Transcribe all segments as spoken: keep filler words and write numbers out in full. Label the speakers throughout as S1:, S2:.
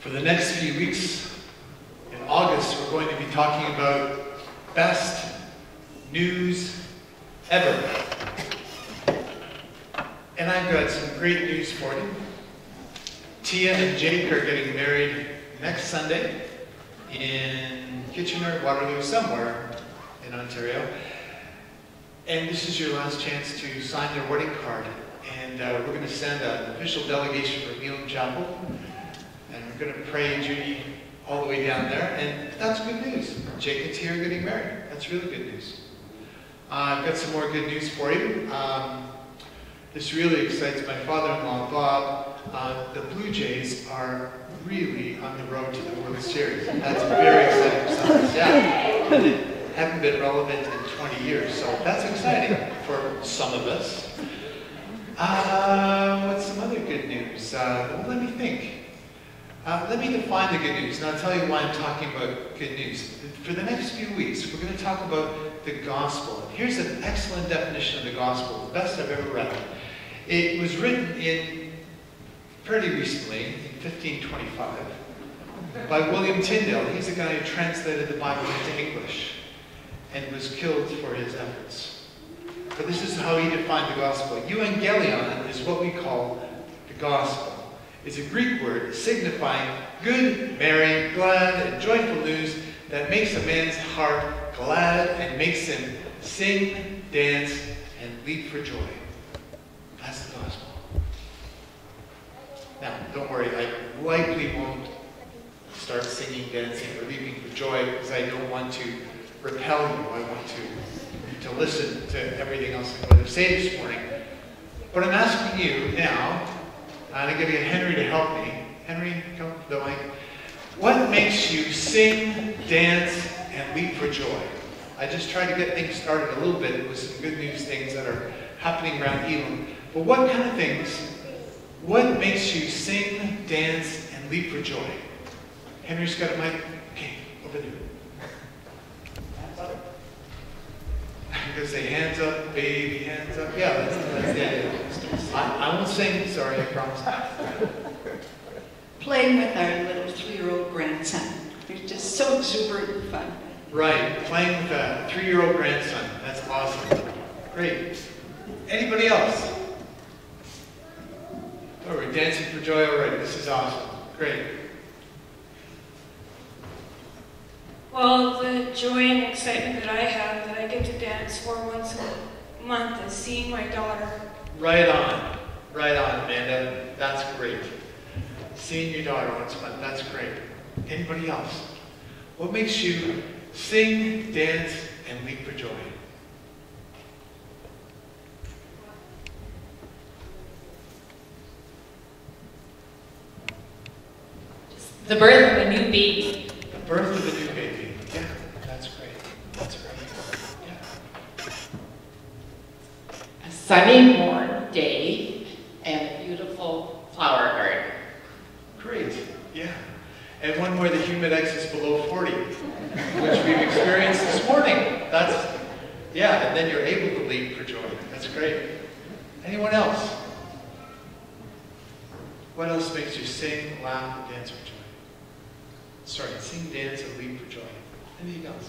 S1: For the next few weeks, in August, we're going to be talking about best news ever. And I've got some great news for you. Tia and Jake are getting married next Sunday in Kitchener, Waterloo, somewhere in Ontario. And this is your last chance to sign their wedding card. And uh, we're going to send an official delegation from Elam Chapel. And we're going to pray Judy all the way down there. And that's good news. Jake and Tia are getting married. That's really good news. Uh, I've got some more good news for you. Um, this really excites my father-in-law, Bob. Uh, the Blue Jays are really on the road to the World Series. That's very exciting for some of us. Yeah. They haven't been relevant in twenty years, so that's exciting for some of us. Uh, what's some other good news? Uh, well, let me think. Uh, let me define the good news, and I'll tell you why I'm talking about good news. For the next few weeks, we're going to talk about the gospel. Here's an excellent definition of the gospel, the best I've ever read. It was written in fairly recently, in fifteen twenty-five, by William Tyndale. He's the guy who translated the Bible into English and was killed for his efforts. But this is how he defined the gospel. Euangelion is what we call the gospel. It's a Greek word signifying good, merry, glad, and joyful news that makes a man's heart glad and makes him sing, dance, and leap for joy. That's the gospel. Now, don't worry, I likely won't start singing, dancing, or leaping for joy because I don't want to repel you. I want to, to listen to everything else I'm going to say this morning. But I'm asking you now, and I'm going to get Henry to help me. Henry, come to the mic. What makes you sing, dance, and leap for joy? I just tried to get things started a little bit with some good news things that are happening around Elam. But what kind of things, what makes you sing, dance, and leap for joy? Henry's got a mic. Okay, over there. I'm going to say hands up, baby, hands up. Yeah, that's, that's it. I, I won't sing, sorry, I promise.
S2: Playing with our little three-year-old grandson. It's just so exuberant and fun.
S1: Right, playing with a three-year-old grandson. That's awesome. Great. Anybody else? Oh, we're dancing for joy already. This is awesome. Great.
S3: Well, the joy and excitement that I have that I get to dance for once a month is seeing my daughter.
S1: Right on. Right on, Amanda. That's great. Seeing your daughter once a month. That's great. Anybody else? What makes you sing, dance, and leap for joy?
S4: The birth of a new baby.
S1: The birth of a new baby. Yeah, that's great. That's great. Yeah.
S4: A sunny, warm day and a beautiful flower garden.
S1: Great. Yeah. And one where the humidex is below forty, which we've experienced this morning. That's, yeah, and then you're able to leap for joy. That's great. Anyone else? What else makes you sing, laugh, and dance for joy? Sorry, sing, dance, and leap for joy. Anything else?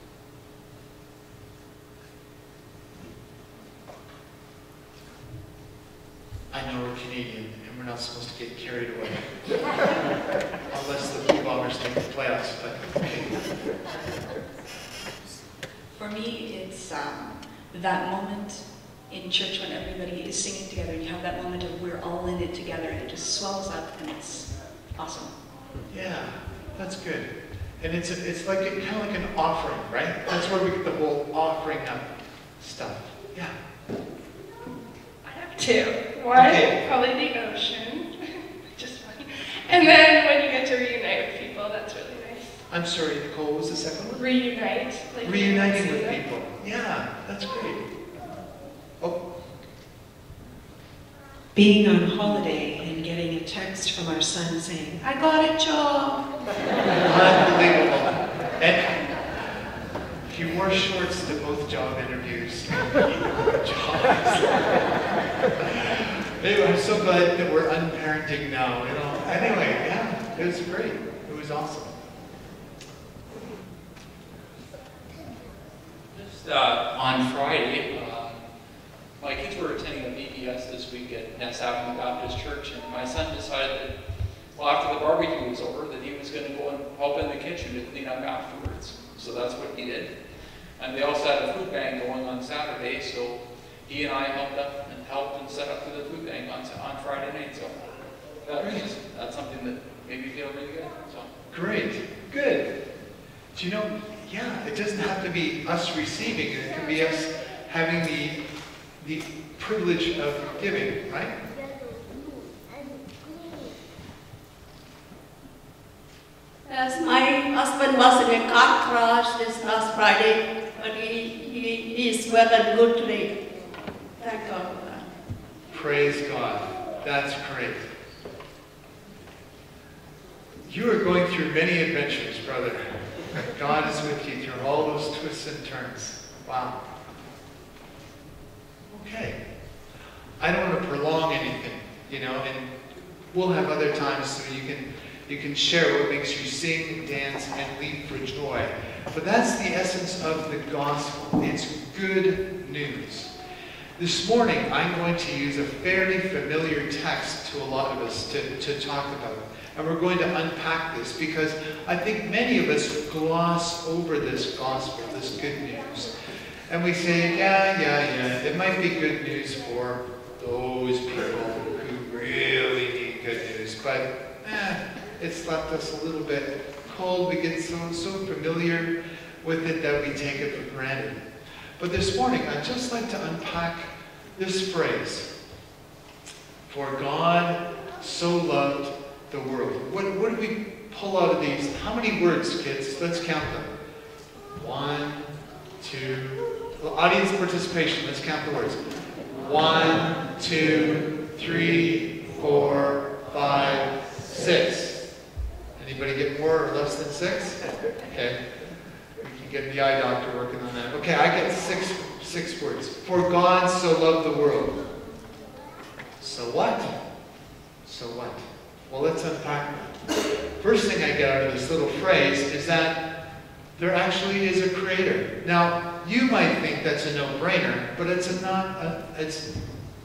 S1: I know we're Canadian, and we're not supposed to get carried away. Unless the Blue Bombers make the playoffs, but okay.
S2: For me, it's um, that moment in church when everybody is singing together, and you have that moment of we're all in it together, and it just swells up, and it's awesome.
S1: Yeah, that's good. And it's a, it's like a, kind of like an offering, right? That's where we get the whole offering up stuff. Yeah.
S3: I have two. One,
S1: Okay.
S3: probably the ocean. Just fun. And then when you get to reunite with people, that's really nice.
S1: I'm sorry, Nicole, what was the second one?
S3: Reunite. Like
S1: Reuniting with
S3: them.
S1: people. Yeah, that's great. Oh,
S5: Being on holiday and getting a text from our son saying, I got a job.
S1: unbelievable. And he wore shorts to both job interviews. Jobs. Anyway, I'm so glad that we're unparenting now, you know. Anyway, yeah. it was great. It was awesome.
S6: Just uh, on Friday, uh, my kids were attending a V B S this week at Ness Avenue Baptist Church, and my son decided that, well, after the barbecue was over, that he was going to go and help in the kitchen to clean up afterwards. So that's what he did. And they also had a food bank going on Saturday, so he and I helped up and helped and set up for the food bank on, on Friday night. So that was just, that's something that made me feel really good. So
S1: Great. Good. Do you know, yeah, it doesn't have to be us receiving. It can be us having the, the privilege of giving, right?
S7: As my husband was in a car crash this last Friday, but he, he, he is well and good today. Thank God for that.
S1: Praise God. That's great. You are going through many adventures, brother. God is with you through all those twists and turns. Wow. Okay. I don't want to prolong anything, you know, and we'll have other times so you can you can share what makes you sing, dance, and leap for joy. But that's the essence of the gospel. It's good news. This morning, I'm going to use a fairly familiar text to a lot of us to, to talk about. And we're going to unpack this because I think many of us gloss over this gospel, this good news. And we say, yeah, yeah, yeah, it might be good news for those people who really need good news. But eh, it's left us a little bit cold. We get so, so familiar with it that we take it for granted. But this morning, I'd just like to unpack this phrase. For God so loved the world. What, what did we pull out of these? How many words, kids? Let's count them. One, two, well, audience participation. Let's count the words. One, two, three, four, five, six. Anybody get more or less than six? Okay. We can get the eye doctor working on that. Okay, I get six, six words. For God so loved the world. So what? So what? Well, let's unpack that. First thing I get out of this little phrase is that there actually is a creator. Now, you might think that's a no-brainer, but it's a not. A, it's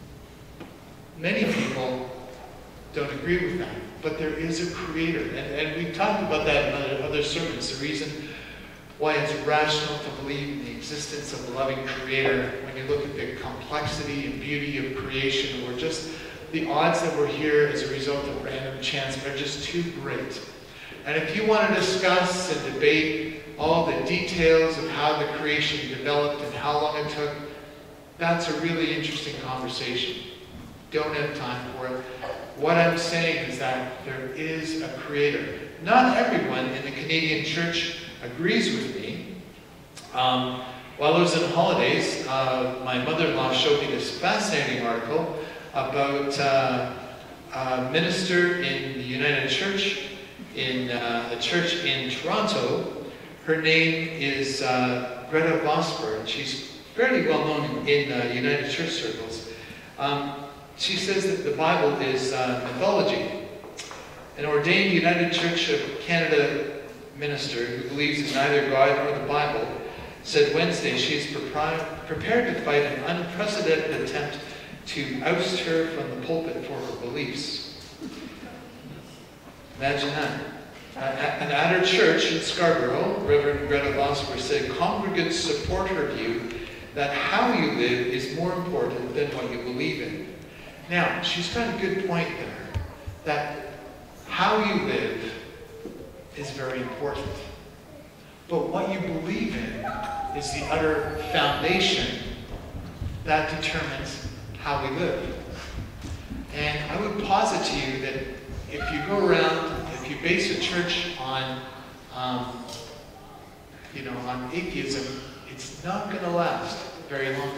S1: many people don't agree with that, but there is a creator, and, and we've talked about that in other, other sermons. The reason why it's rational to believe in the existence of a loving creator when you look at the complexity and beauty of creation, or just the odds that we're here as a result of random chance are just too great. And if you want to discuss and debate all the details of how the creation developed and how long it took, that's a really interesting conversation. Don't have time for it. What I'm saying is that there is a creator. Not everyone in the Canadian church agrees with me. Um, while I was on holidays, uh, my mother-in-law showed me this fascinating article about uh, a minister in the United Church, in uh, a church in Toronto. Her name is uh, Greta Vosper, and she's fairly well known in uh, United Church circles. Um, she says that the Bible is uh, mythology. An ordained United Church of Canada minister who believes in neither God nor the Bible said Wednesday she is prepared to fight an unprecedented attempt to oust her from the pulpit for her beliefs. Imagine that. Uh, and at her church in Scarborough, Reverend Greta Vosper said congregants support her view that how you live is more important than what you believe in. Now, she's got a good point there, that how you live is very important. But what you believe in is the utter foundation that determines how we live. And I would posit to you that if you go around, if you base a church on, um, you know, on atheism, it's not going to last very long.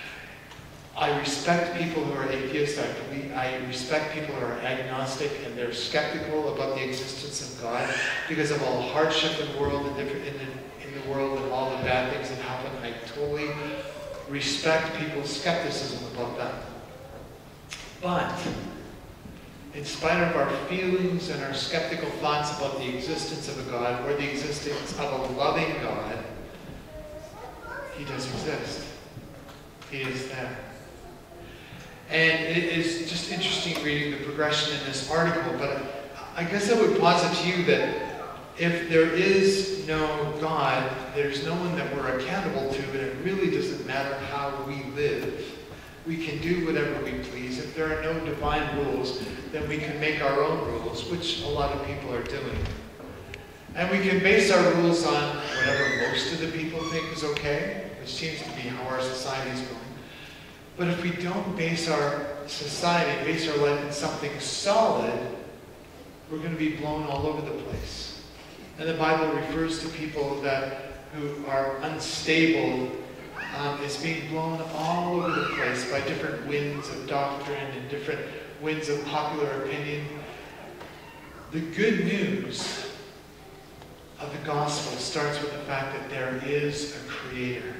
S1: I respect people who are atheists. I, believe, I respect people who are agnostic and they're skeptical about the existence of God because of all the hardship in the world and different in the, in the world and all the bad things that happen. I totally respect people's skepticism about that. But in spite of our feelings and our skeptical thoughts about the existence of a God or the existence of a loving God, he does exist. He is there. And it is just interesting reading the progression in this article, but I guess I would posit to you that if there is no God, there's no one that we're accountable to, and it really doesn't matter how we live. We can do whatever we please. If there are no divine rules, then we can make our own rules, which a lot of people are doing. And we can base our rules on whatever most of the people think is okay, which seems to be how our society is going. But if we don't base our society, base our life in something solid, we're going to be blown all over the place. And the Bible refers to people that who are unstable um, as being blown all over the place by different winds of doctrine and different winds of popular opinion. The good news of the gospel starts with the fact that there is a creator.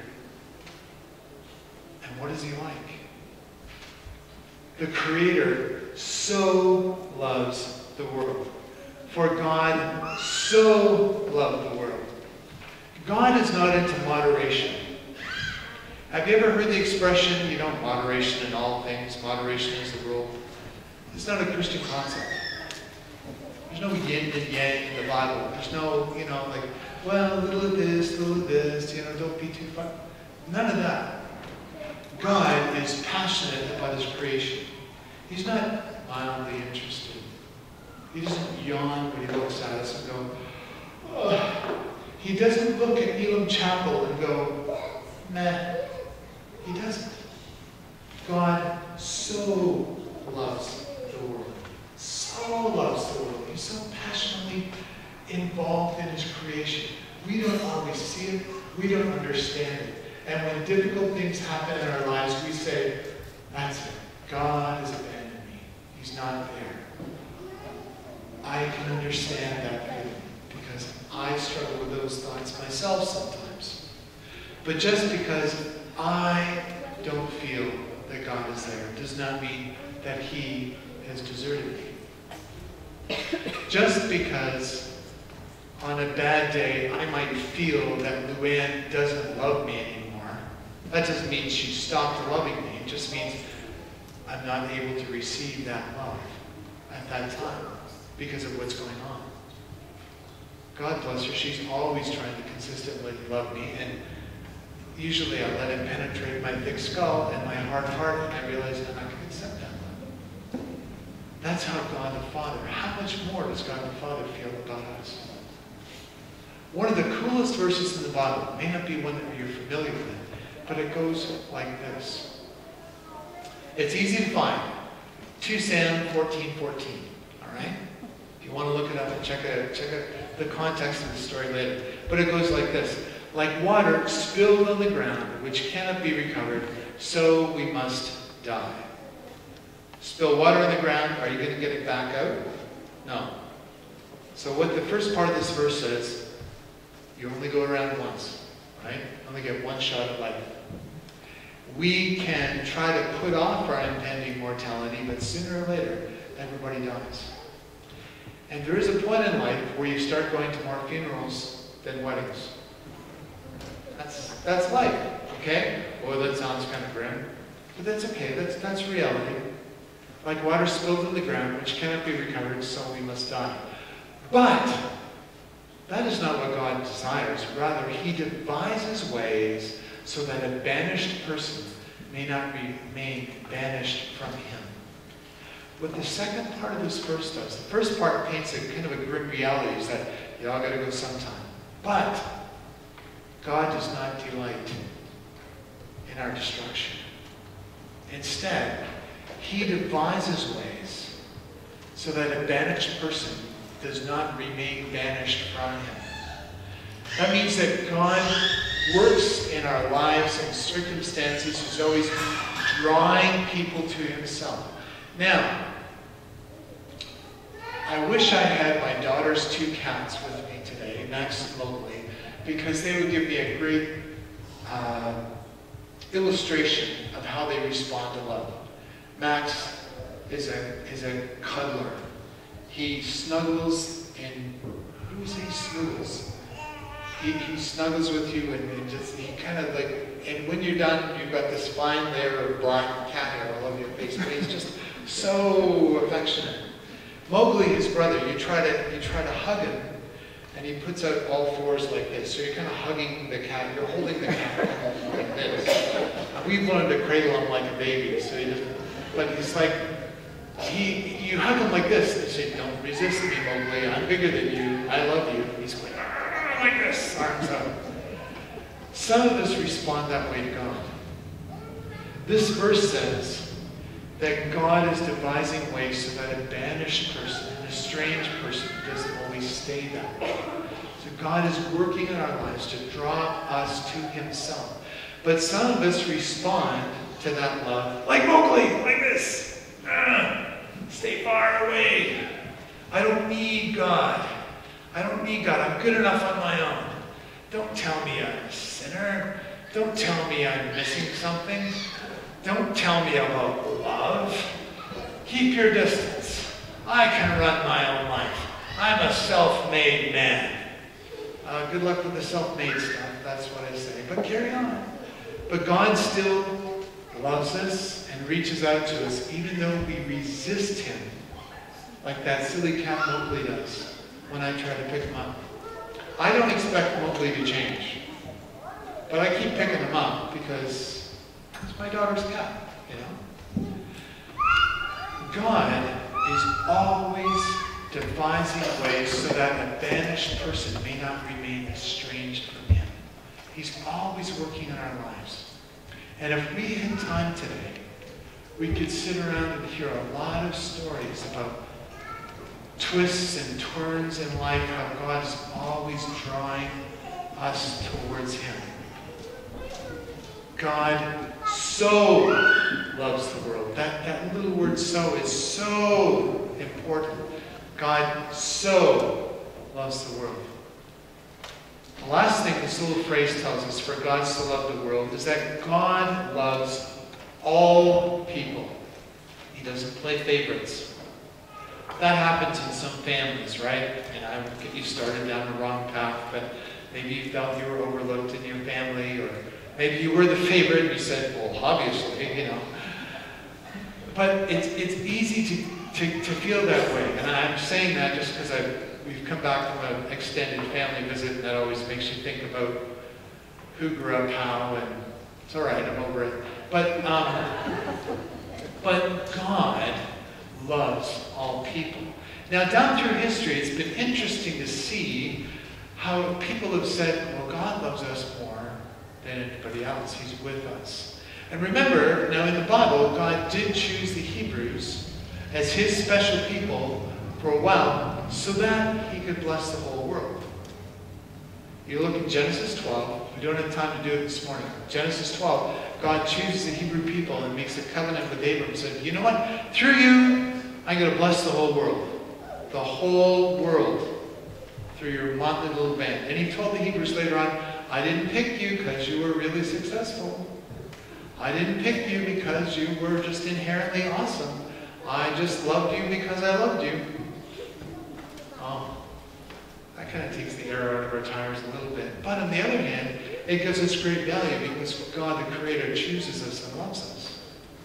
S1: And what is he like? The creator so loves the world. For God so loved the world. God is not into moderation. Have you ever heard the expression, you know, moderation in all things, moderation is the rule? It's not a Christian concept. There's no yin and yang in the Bible. There's no, you know, like, well, a little of this, a little of this, you know, don't be too far. None of that. God is passionate about his creation. He's not mildly interested. He doesn't yawn when he looks at us and go, oh. He doesn't look at Elam Chapel and go, meh. He doesn't. God so loves the world. So loves the world. He's so passionately involved in his creation. We don't always see it. We don't understand it. And when difficult things happen in our lives, we say, that's it. God has abandoned me. He's not there. I can understand that feeling because I struggle with those thoughts myself sometimes. But just because I don't feel that God is there does not mean that he has deserted me. Just because on a bad day I might feel that Luann doesn't love me anymore, that doesn't mean she stopped loving me. It just means I'm not able to receive that love at that time because of what's going on. God bless her, she's always trying to consistently love me, and usually I let him penetrate my thick skull and my hard heart, and I realize I'm not going to accept that love. That's how God the Father, how much more does God the Father feel about us? One of the coolest verses in the Bible, may not be one that you're familiar with, but it goes like this. It's easy to find. two Sam fourteen fourteen. All right? If you want to look it up and check out, check out the context of the story later. But it goes like this. Like water spilled on the ground, which cannot be recovered, so we must die. Spill water on the ground, are you going to get it back out? No. So what the first part of this verse says, you only go around once, right? You only get one shot at life. We can try to put off our impending mortality, but sooner or later, everybody dies. And there is a point in life where you start going to more funerals than weddings. That's, that's life, okay? Well, that sounds kind of grim, but that's okay. That's, that's reality. Like water spilled on the ground, which cannot be recovered, so we must die. But that is not what God desires. Rather, he devises ways so that a banished person may not remain banished from him. What the second part of this verse does, the first part paints a kind of a grim reality, is that you all got to go sometime. But God does not delight in our destruction. Instead, he devises ways so that a banished person does not remain banished from him. That means that God works in our lives and circumstances. He's always drawing people to himself. Now, I wish I had my daughter's two cats with me today, Max and Locally, because they would give me a great uh, illustration of how they respond to love. Max is a, is a cuddler. He snuggles and, what do we say, snuggles? He, he snuggles with you and, and just, he kind of like, and when you're done, you've got this fine layer of black cat hair all over your face, but he's just so affectionate. Mowgli, his brother, you try to, you try to hug him, and he puts out all fours like this. So you're kind of hugging the cat, you're holding the cat like this. And we've learned to cradle him like a baby, so he doesn't, but he's like, he, you hug him like this, and you say, don't resist me, Mowgli, I'm bigger than you, I love you. And he's going, ah, like this, arms out. Some of us respond that way to God. This verse says that God is devising ways so that a banished person, a strange person, doesn't always stay that way. So God is working in our lives to draw us to himself. But some of us respond to that love like Mowgli, like this. Ah, stay far away. I don't need God. I don't need God. I'm good enough on my own. Don't tell me I'm a sinner. Don't tell me I'm missing something. Don't tell me about love. Keep your distance. I can run my own life. I'm a self-made man. Uh, good luck with the self-made stuff. That's what I say. But carry on. But God still loves us and reaches out to us even though we resist him, like that silly cat Mowgli does when I try to pick him up. I don't expect Mowgli to change, but I keep picking him up because it's my daughter's cat, you know? God is always devising ways so that a banished person may not remain estranged from him. He's always working in our lives. And if we had time today, we could sit around and hear a lot of stories about twists and turns in life, how God is always drawing us towards him. God so loves the world. That, that little word so is so important. God so loves the world. The last thing this little phrase tells us, for God so loved the world, is that God loves all people. He doesn't play favorites. That happens in some families, right? And I would get you started down the wrong path, but maybe you felt you were overlooked in your family, or maybe you were the favorite and you said, well, obviously, you know. But it's, it's easy to, to, to feel that way. And I'm saying that just because I've we've come back from an extended family visit, and that always makes you think about who grew up how, and it's all right, I'm over it. But, um, but God loves all people. Now, down through history, it's been interesting to see how people have said, well, God loves us more than anybody else. He's with us. And remember, now in the Bible, God did choose the Hebrews as his special people for a while so that he could bless the whole world. You look in Genesis twelve. We don't have time to do it this morning. Genesis twelve, God chooses the Hebrew people and makes a covenant with Abram and said, you know what? Through you, I'm going to bless the whole world. The whole world. Through your motley little band. And he told the Hebrews later on, I didn't pick you because you were really successful. I didn't pick you because you were just inherently awesome. I just loved you because I loved you. Oh, that kind of takes the air out of our tires a little bit. But on the other hand, it gives us great value because God, the Creator, chooses us and loves us.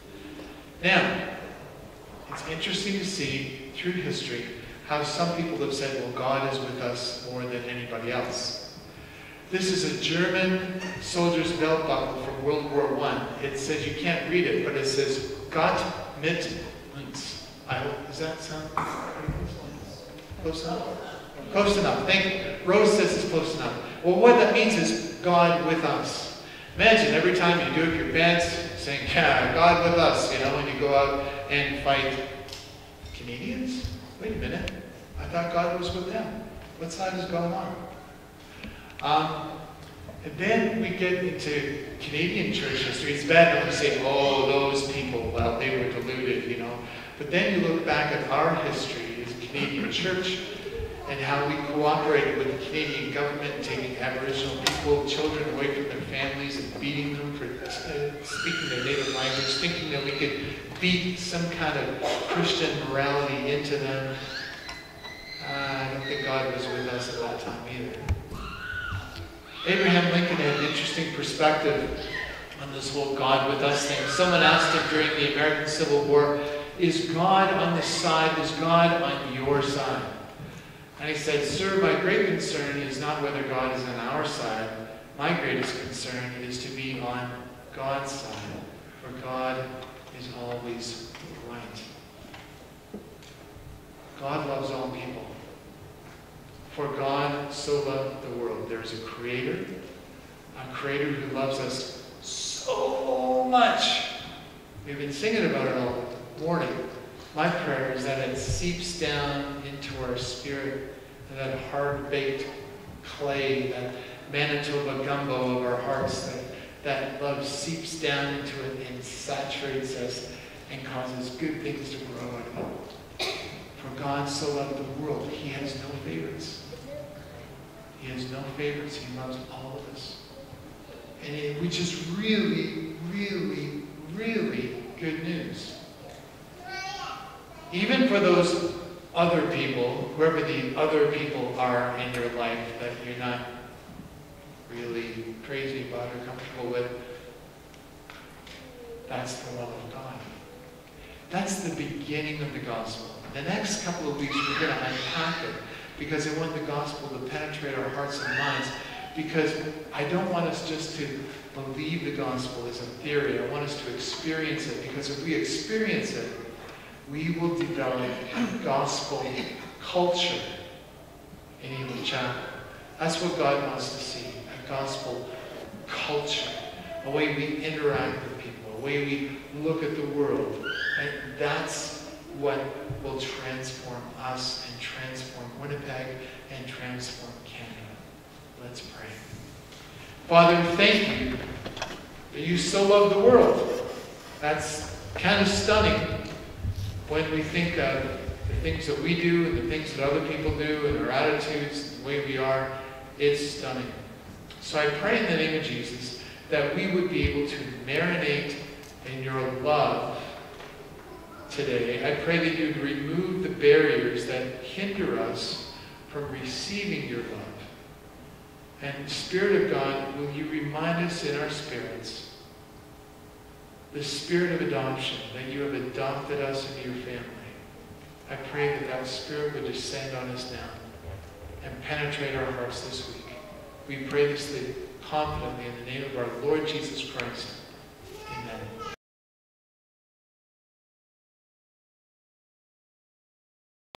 S1: Now, it's interesting to see through history how some people have said, well, God is with us more than anybody else. This is a German soldier's belt buckle from World War One. It says, you can't read it, but it says, Gott mit uns. I hope, does that sound close enough? Close enough. Thank you. Rose says it's close enough. Well, what that means is God with us. Imagine every time you do up your beds, saying, yeah, God with us, you know, when you go out and fight Canadians? Wait a minute. I thought God was with them. What side is God on? Um, and then we get into Canadian church history. It's bad enough to say, oh, those people, well, they were deluded, you know. But then you look back at our history as a Canadian church and how we cooperated with the Canadian government, taking Aboriginal people, children away from their families and beating them for uh, speaking their native language, thinking that we could beat some kind of Christian morality into them. Uh, I don't think God was with us at that time either. Abraham Lincoln had an interesting perspective on this whole God with us thing. Someone asked him during the American Civil War, is God on the side, is God on your side? And he said, sir, my great concern is not whether God is on our side. My greatest concern is to be on God's side, for God is always right. God loves all people. For God so loved the world. There is a creator, a creator who loves us so much. We've been singing about it all morning. My prayer is that it seeps down into our spirit, and that hard-baked clay, that Manitoba gumbo of our hearts, that, that love seeps down into it and saturates us and causes good things to grow out of it. For God so loved the world, he has no favorites. He has no favorites. He loves all of us. And it, which is really, really, really good news. Even for those other people, whoever the other people are in your life that you're not really crazy about or comfortable with, that's the love of God. That's the beginning of the gospel. The next couple of weeks we're going to unpack it, because I want the gospel to penetrate our hearts and minds, because I don't want us just to believe the gospel as a theory. I want us to experience it, because if we experience it, we will develop a gospel culture in Elim Chapel. That's what God wants to see, a gospel culture, a way we interact with people, a way we look at the world. And that's what will transform us and transform Winnipeg and transform Canada. Let's pray. Father, thank you that you so love the world. That's kind of stunning when we think of the things that we do and the things that other people do and our attitudes and the way we are. It's stunning. So I pray in the name of Jesus that we would be able to marinate in your love today. I pray that you'd remove the barriers that hinder us from receiving your love. And Spirit of God, will you remind us in our spirits the spirit of adoption, that you have adopted us into your family. I pray that that spirit would descend on us now and penetrate our hearts this week. We pray this thing confidently in the name of our Lord Jesus Christ.